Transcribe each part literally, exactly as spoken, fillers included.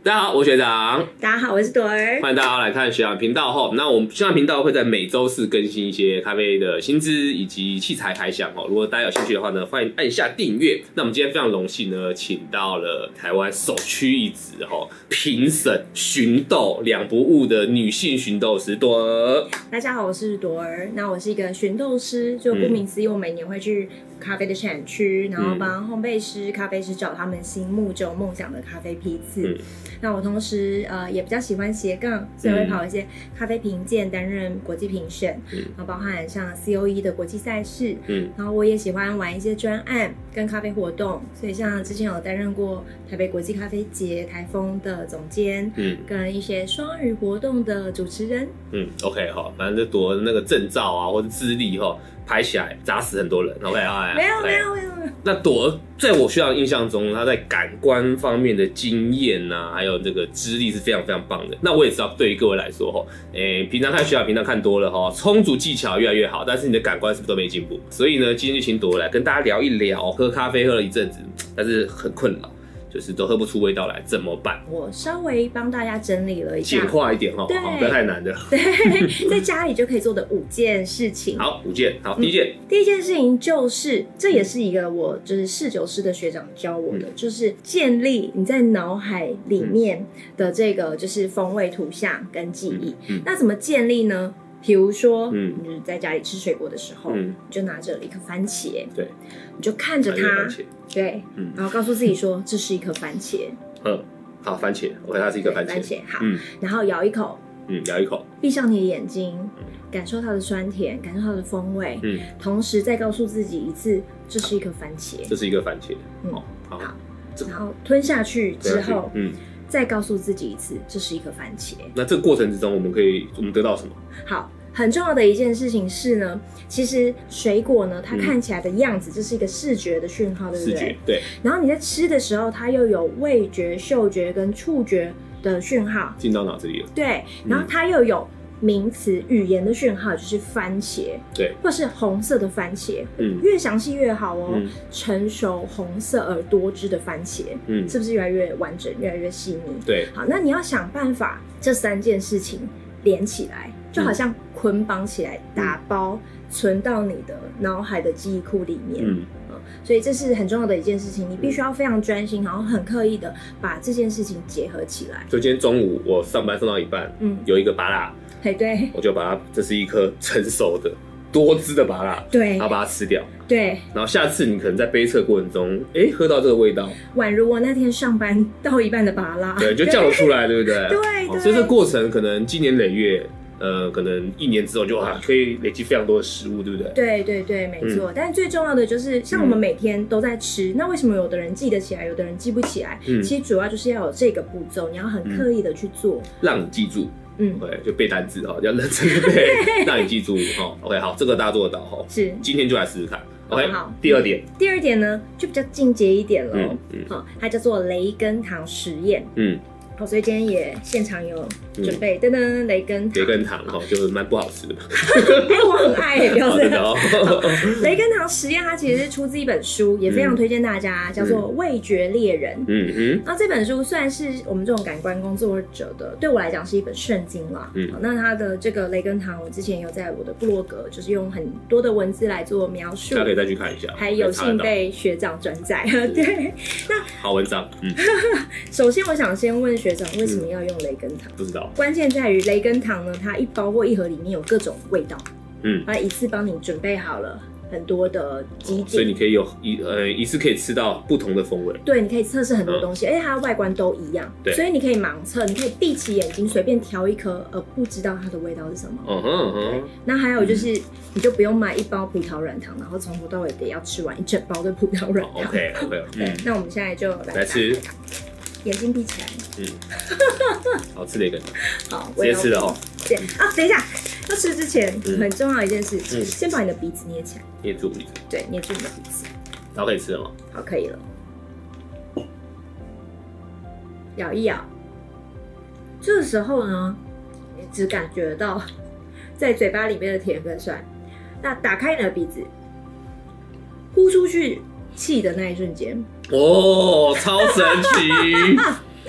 大家好，我是学长。 大家好，我是朵儿。 欢迎大家来看学长频道哈。那我们学长频道会在每周四更新一些咖啡的新知以及器材开箱哦。如果大家有兴趣的话呢，欢迎按下订阅。那我们今天非常荣幸呢，请到了台湾首屈一指哈评审寻豆两不误的女性寻豆师朵儿。 大家好，我是朵儿。那我是一个寻豆师，就顾名思义，我每年会去咖啡的产区，然后帮烘焙师、咖啡师找他们心目中梦想的咖啡批次。嗯、那我同时呃也比较喜欢斜杠，所以会跑一些咖啡评鉴，担任国际评审，嗯、然后包含像 C O E 的国际赛事，嗯，然后我也喜欢玩一些专案跟咖啡活动，所以像之前有担任过台北国际咖啡节台风的总监，嗯，跟一些双语活动的主持人。嗯 ，OK 哈，反正就夺那个证照啊或者资历哈。拍起来砸死很多人 ，OK 啊？ 没有没有没有。 那朵儿在我学长印象中，他在感官方面的经验啊，还有这个资历是非常非常棒的。那我也知道，对于各位来说，哈，诶，平常看学长平常看多了哈，充足技巧越来越好，但是你的感官是不是都没进步？所以呢，今天就请朵儿来跟大家聊一聊，喝咖啡喝了一阵子，但是很困扰。就是都喝不出味道来，怎么办？ 我稍微帮大家整理了一下， 简化一点哈，不要太难的。 对，在家里就可以做的五件事情。 好，五件。好，第一件、 嗯，第一件事情就是，这也是一个我就是侍酒师的学长教我的，嗯、就是建立你在脑海里面的这个就是风味图像跟记忆。嗯嗯、那怎么建立呢？比如说，嗯，你在家里吃水果的时候，嗯，你就拿着一颗番茄， 对， 你就看着它，对，嗯，然后告诉自己说这是一颗番茄， 嗯，好，番茄 ，OK， 它是一颗番茄， 番茄，好，嗯，然后咬一口， 嗯，咬一口， 闭上你的眼睛，感受它的酸甜，感受它的风味，嗯，同时再告诉自己一次，这是一颗番茄， 这是一颗番茄， 嗯，好，然后吞下去之后，嗯。再告诉自己一次，这是一颗番茄。 那这个过程之中，我们可以我们得到什么？ 好，很重要的一件事情是呢，其实水果呢，它看起来的样子，这是一个视觉的讯号，对不对？ 视觉，对。 然后你在吃的时候，它又有味觉、嗅觉跟触觉的讯号进到脑子里了。 对，然后它又有名词语言的讯号，就是番茄， 对， 或是红色的番茄，嗯，越详细越好哦。嗯、成熟红色而多汁的番茄，嗯，是不是越来越完整，越来越细腻？ 对， 好，那你要想办法这三件事情连起来，就好像捆绑起来，打包、嗯、存到你的脑海的记忆库里面。嗯。所以这是很重要的一件事情，你必须要非常专心，然后很刻意的把这件事情结合起来。 所以今天中午我上班上到一半，嗯，有一个芭乐， 嘿，对， 我就把它，这是一颗成熟的多汁的芭乐， 对， 然后把它吃掉， 对。 然后下次你可能在杯测过程中，哎，喝到这个味道， 宛如我那天上班到一半的芭乐， 对，就叫得出来，对不对？ 对对。 所以这个过程可能经年累月。呃，可能一年之后就啊，可以累积非常多的食物，对不对？ 对对对，没错。嗯、但是最重要的就是，像我们每天都在吃，嗯、那为什么有的人记得起来，有的人记不起来？嗯、其实主要就是要有这个步骤，你要很刻意的去做，嗯、 让你记住。嗯，对，就背单字哈，要认真的背，让你记住哈。OK， 好，这个大家做得到哈。是，今天就来试试看。OK， 好。第二点， 第二点呢，就比较进阶一点了。嗯嗯，好，它叫做雷根糖实验。嗯。好，所以今天也现场有准备噔噔雷根糖， 雷根糖哈，就是蛮不好吃的。 哎，我很爱，不要这样。雷根糖实验它其实是出自一本书，也非常推荐大家，叫做《味觉猎人》。嗯嗯。那这本书算是我们这种感官工作者的，对我来讲是一本圣经啦。嗯。那它的这个雷根糖，我之前有在我的部落格，就是用很多的文字来做描述， 大家可以再去看一下。 还有幸被学长转载。对。那好文章。嗯。 首先，我想先问学长为什么要用雷根糖？ 不知道。 关键在于雷根糖呢，它一包或一盒里面有各种味道，嗯，它一次帮你准备好了很多的基点， 所以你可以有一呃一次可以吃到不同的风味。 对，你可以测试很多东西，而且它的外观都一样，对，所以你可以盲测，你可以闭起眼睛随便挑一颗，而不知道它的味道是什么。嗯哼嗯哼。那还有就是，你就不用买一包葡萄软糖，然后从头到尾得要吃完一整包的葡萄软糖。 OK OK。 对，那我们现在就来来吃。 眼睛闭起来。嗯， 好吃的一个。 好， 直接吃了哦。 对啊，等一下，要吃之前、嗯、很重要一件事，嗯、先把你的鼻子捏起来， 捏住鼻子。 对，捏住你的鼻子。 然后可以吃了吗？ 好，可以了。咬一咬，这个时候呢，你只感觉到在嘴巴里面的甜跟酸。那打开你的鼻子，呼出去气的那一瞬间， 哦，超神奇！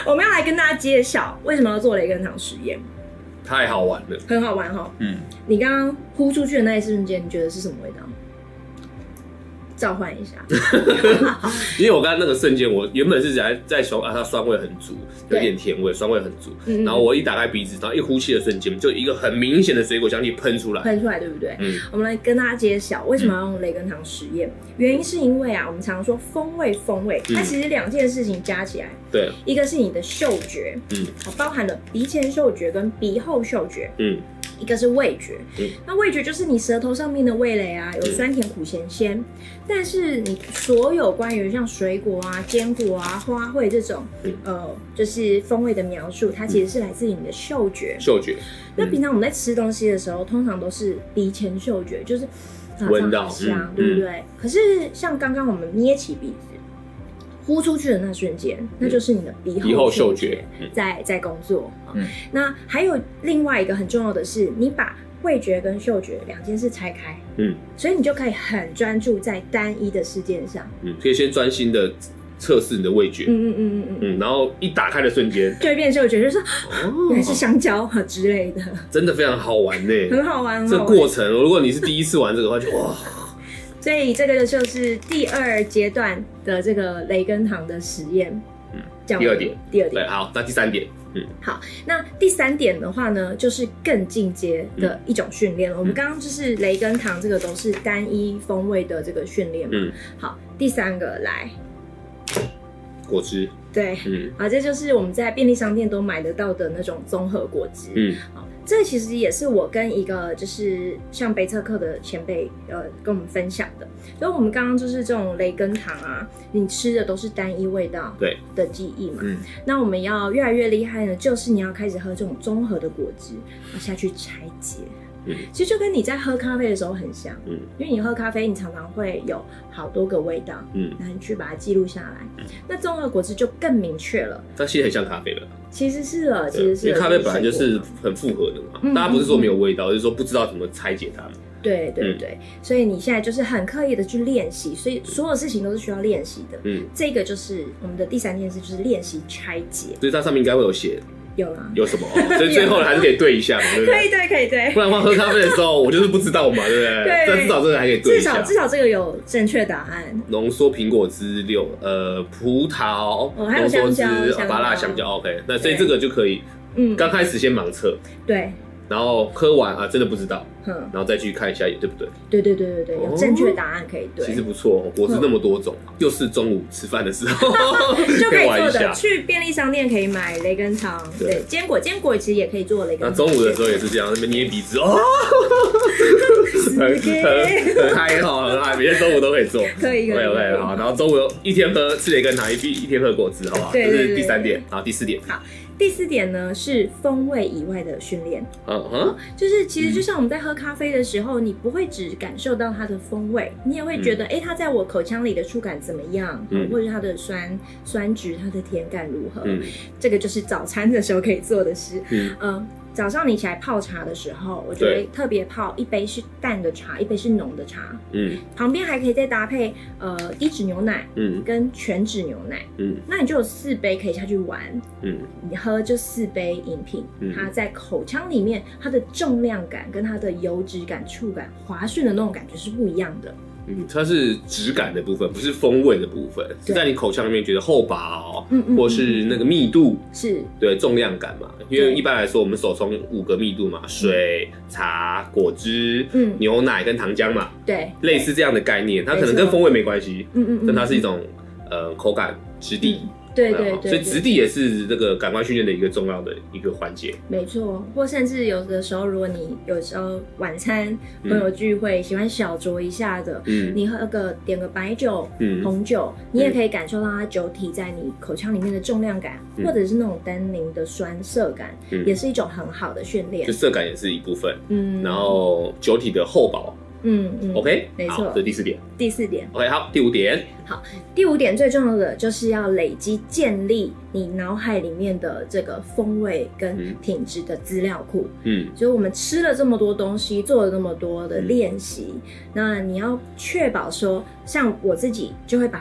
我们要来跟大家揭晓为什么要做雷根糖实验。 太好玩了， 很好玩哈。 嗯， 你刚刚呼出去的那一瞬间，你觉得是什么味道？召唤一下， 因为我刚刚那个瞬间，我原本是在在说啊，它酸味很足，有点甜味，酸味很足。嗯、然后我一打开鼻子，然后一呼气的瞬间，就一个很明显的水果香气喷出来， 喷出来，对不对？ 嗯， 我们来跟大家揭晓为什么要用雷根糖实验。嗯、原因是因为啊，我们常说风味，风味，它其实两件事情加起来， 对， 一个是你的嗅觉，嗯，包含了鼻前嗅觉跟鼻后嗅觉，嗯。一个是味觉，嗯、那味觉就是你舌头上面的味蕾啊，有酸甜苦咸鲜。嗯、但是你所有关于像水果啊、坚果啊、花卉这种，嗯、呃，就是风味的描述，它其实是来自于你的嗅觉。 嗅觉。嗯、 那平常我们在吃东西的时候，通常都是鼻前嗅觉，就是闻到香，嗯、对不对？嗯、可是像刚刚我们捏起鼻子。呼出去的那瞬间，那就是你的鼻后嗅觉在在工作。嗯，那还有另外一个很重要的是，你把味觉跟嗅觉两件事拆开，嗯，所以你就可以很专注在单一的事件上。嗯， 可以先专心的测试你的味觉，嗯嗯嗯嗯嗯，然后一打开的瞬间， 就会变嗅觉，就是哦，原来是香蕉和之类的， 真的非常好玩呢， 很好玩。 这过程，如果你是第一次玩这个的话，就哇。 所以这个就是第二阶段的这个雷根糖的实验。 嗯，第二点， 第二点。 对，好，那第三点，嗯， 好，那第三点的话呢，就是更进阶的一种训练了。嗯、我们刚刚就是雷根糖这个都是单一风味的这个训练嘛。嗯，好，第三个来， 果汁。 对，嗯，好，这就是我们在便利商店都买得到的那种综合果汁。嗯，好，这个其实也是我跟一个就是像杯测课的前辈呃跟我们分享的。所以我们刚刚就是这种雷根糖啊，你吃的都是单一味道对的记忆嘛。嗯，那我们要越来越厉害呢，就是你要开始喝这种综合的果汁，然后下去拆解。嗯，其实就跟你在喝咖啡的时候很像，嗯，因为你喝咖啡，你常常会有好多个味道，嗯，然后你去把它记录下来。嗯、那综合果汁就更明确了， 它其实很像咖啡了。 其实是了，其实是因为咖啡本来就是很复合的嘛，嗯、大家不是说没有味道，嗯、就是说不知道怎么拆解它。 对对对，嗯、所以你现在就是很刻意的去练习，所以所有事情都是需要练习的。嗯，这个就是我们的第三件事，就是练习拆解。 所以它上面应该会有写。 有啊， 有什么？所以最后还是可以对一下嘛，对不对？ 可以对，可以对。 不然的话，喝咖啡的时候我就是不知道嘛，对不对？对。但至少这个还可以对一下。 至少至少这个有正确答案。 浓缩苹果汁六，呃，葡萄， 哦，还有香蕉， 芭乐香蕉 ，OK。那所以这个就可以，嗯，刚开始先盲测， 对。 然后喝完啊，真的不知道，嗯，然后再去看一下，对不对？ 对对对对对，有正确答案可以对。 其实不错哦，果汁那么多种，又是中午吃饭的时候就可以做的。去便利商店可以买雷根糖，对，坚果坚果其实也可以做雷根糖。 那中午的时候也是这样，那边捏鼻子哦，很很很嗨哈，很嗨，每天中午都可以做， 可以可以 OK 好，然后中午一天喝吃雷根糖，一一天喝果汁，好不好？这是第三点，好，第四点， 好。第四点呢是风味以外的训练，嗯哼，就是其实就像我们在喝咖啡的时候，你不会只感受到它的风味，你也会觉得，哎、嗯，它在我口腔里的触感怎么样，嗯，或者它的酸酸质、它的甜感如何，嗯，这个就是早餐的时候可以做的事，嗯。呃早上你起来泡茶的时候，我觉得特别泡一杯是淡的茶，一杯是浓的茶。嗯，旁边还可以再搭配呃低脂牛奶，嗯，跟全脂牛奶，嗯，那你就有四杯可以下去玩。嗯，你喝这四杯饮品，嗯、它在口腔里面它的重量感跟它的油脂感、触感、滑顺的那种感觉是不一样的。 嗯，它是质感的部分，不是风味的部分，是在你口腔里面觉得厚薄，嗯嗯，或是那个密度， 是对重量感嘛。因为一般来说，我们手冲五个密度嘛，水、茶、果汁、嗯、牛奶跟糖浆嘛， 对， 类似这样的概念，它可能跟风味没关系，嗯嗯，但它是一种呃口感质地。嗯对对 对, 对， 所以质地也是这个感官训练的一个重要的一个环节。 没错，或甚至有的时候，如果你有时候晚餐朋友聚会、嗯、喜欢小酌一下的，嗯，你喝个点个白酒、嗯、红酒，你也可以感受到它酒体在你口腔里面的重量感，嗯、或者是那种单宁的酸涩感，嗯、也是一种很好的训练。 就涩感也是一部分，嗯，然后酒体的厚薄。嗯嗯 ，OK， 没错， 这是第四点。 第四点 ，OK， 好，第五点。 好，第五点最重要的就是要累积建立你脑海里面的这个风味跟品质的资料库。嗯，所以我们吃了这么多东西，做了那么多的练习，嗯、那你要确保说，像我自己就会把它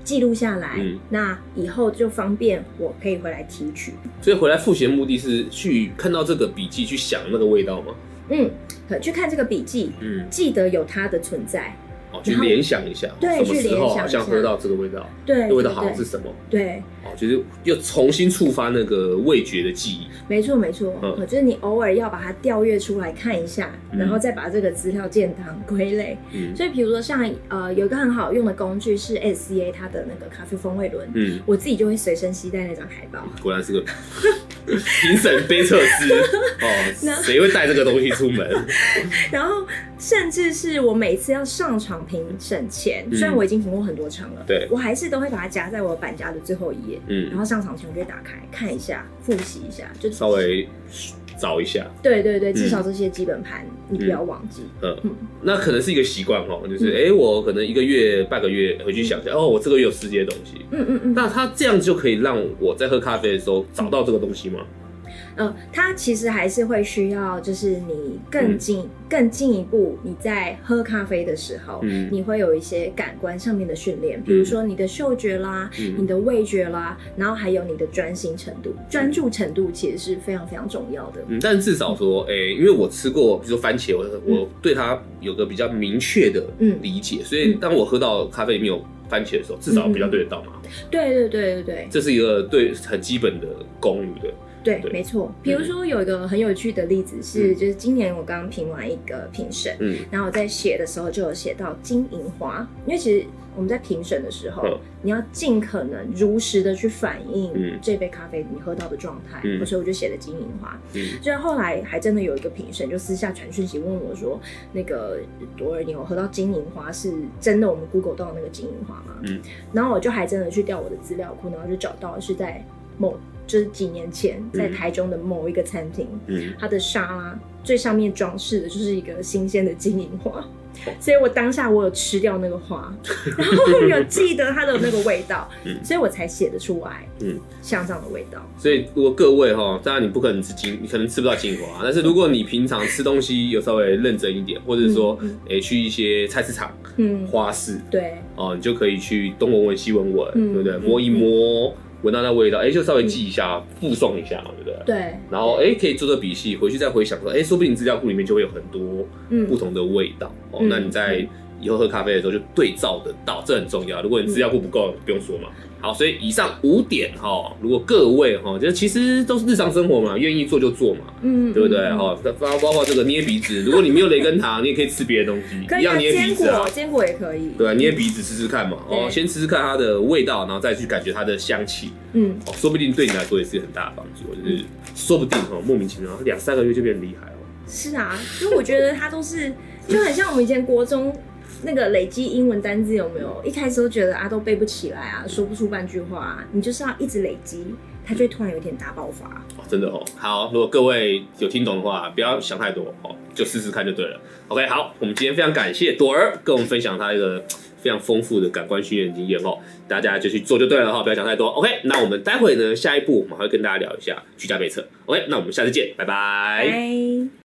记录下来， 嗯， 那以后就方便我可以回来提取。 所以回来复习的目的是去看到这个笔记，去想那个味道吗？ 嗯，去看这个笔记，嗯，记得有它的存在。 哦，去联想一下， 对， 什么时候好像喝到这个味道， 对， 这味道好像是什么？ 对， 哦，就是又重新触发那个味觉的记忆。 没错，没错，嗯，就是你偶尔要把它调阅出来看一下，嗯，然后再把这个资料建档归类。嗯，所以比如说像呃有一个很好用的工具是 S C A 它的那个咖啡风味轮，嗯，我自己就会随身携带那张海报。 果然是个评审杯测师哦，谁会带这个东西出门？ 然后甚至是我每次要上场评审前，虽然我已经评过很多场了， 对， 我还是都会把它夹在我板夹的最后一页，嗯，然后上场前我就会打开看一下，复习一下，就稍微找一下。 对对对，至少这些基本盘你不要忘记。 嗯，嗯那可能是一个习惯哦，就是哎、嗯欸，我可能一个月、半个月回去想一下，哦，我这个月有吃这些东西。嗯嗯嗯。那它这样就可以让我在喝咖啡的时候找到这个东西吗？ 呃，它其实还是会需要，就是你更进、嗯、更进一步，你在喝咖啡的时候，嗯，你会有一些感官上面的训练，比如说你的嗅觉啦，嗯，你的味觉啦，然后还有你的专心程度、专注程度，其实是非常非常重要的。 嗯，但至少说，哎、欸，因为我吃过，比如说番茄，我我对它有个比较明确的理解，嗯，所以当我喝到咖啡里面有番茄的时候，至少比较对得到嘛。 嗯、对对对对对， 这是一个对很基本的功语的。 对，没错。比如说有一个很有趣的例子是，嗯、就是今年我刚评完一个评审，嗯，然后我在写的时候就有写到金银花，因为其实我们在评审的时候，嗯，你要尽可能如实的去反映这杯咖啡你喝到的状态，嗯，所以我就写了金银花。嗯，就后来还真的有一个评审就私下传讯息问我说，那个朵儿，你有喝到金银花是真的我们 Google 到的那个金银花吗？嗯，然后我就还真的去调我的资料库，然后就找到是在某。就是几年前在台中的某一个餐厅，嗯，它的沙拉最上面装饰的就是一个新鲜的金银花，所以我当下我有吃掉那个花，然后有记得它的那个味道，嗯，所以我才写得出来，嗯，像这样的味道。 所以如果各位哈，当然你不可能吃金，你可能吃不到金花，但是如果你平常吃东西有稍微认真一点，或者是说，哎、嗯欸，去一些菜市场、嗯，花市， 对， 哦，你就可以去东闻闻西闻闻，嗯，对不对？摸一摸。闻到那味道，哎、欸，就稍微记一下，附送一下嘛，对不对？ 对。 然后，哎、欸，可以做做笔记，回去再回想说，哎、欸，说不定资料库里面就会有很多不同的味道、嗯、哦。那你在以后喝咖啡的时候就对照得到，这很重要。如果你资料库不够，不用说嘛。好，所以以上五点哈，如果各位哈，就其实都是日常生活嘛，愿意做就做嘛，嗯，对不对？哈、嗯，包包括这个捏鼻子，如果你没有雷根糖，你也可以吃别的东西， 可以、啊、 一样捏鼻子啊， 坚果也可以， 对啊，捏鼻子试试看嘛，哦，先吃吃看它的味道，然后再去感觉它的香气，嗯，哦，说不定对你来说也是很大的帮助，就是说不定哈，莫名其妙两三个月就变厉害哦。 是啊，因为我觉得它都是就很像我们以前国中。那个累积英文单字有没有？一开始都觉得啊都背不起来啊，说不出半句话啊，你就是要一直累积，它就会突然有一天大爆发。 哦，真的哦。好，如果各位有听懂的话，不要想太多哦，就试试看就对了。OK， 好，我们今天非常感谢朵儿跟我们分享她一个非常丰富的感官训练经验哦，大家就去做就对了哈，不要想太多。OK， 那我们待会呢，下一步我们还会跟大家聊一下居家杯测。OK， 那我们下次见，拜拜。 拜。